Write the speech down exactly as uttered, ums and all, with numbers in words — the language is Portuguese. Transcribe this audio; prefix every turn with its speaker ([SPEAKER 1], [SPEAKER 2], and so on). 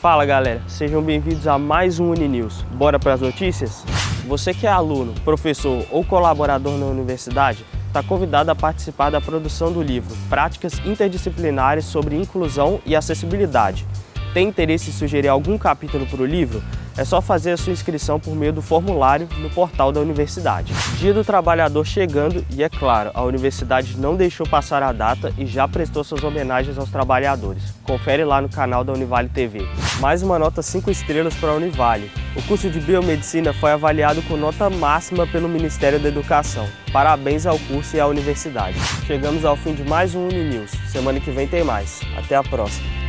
[SPEAKER 1] Fala galera, sejam bem-vindos a mais um Uninews. Bora para as notícias? Você que é aluno, professor ou colaborador na universidade, está convidado a participar da produção do livro Práticas Interdisciplinares sobre Inclusão e Acessibilidade. Tem interesse em sugerir algum capítulo para o livro? É só fazer a sua inscrição por meio do formulário no portal da universidade. Dia do Trabalhador chegando e, é claro, a universidade não deixou passar a data e já prestou suas homenagens aos trabalhadores. Confere lá no canal da Univale T V. Mais uma nota cinco estrelas para a Univale. O curso de Biomedicina foi avaliado com nota máxima pelo Ministério da Educação. Parabéns ao curso e à universidade. Chegamos ao fim de mais um Uninews. Semana que vem tem mais. Até a próxima.